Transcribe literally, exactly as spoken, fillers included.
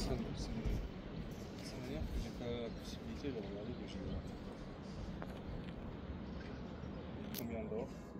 Ça, me- ça me- ça m'énerve que j'ai pas la possibilité de regarder de chez moi. Combien d'or?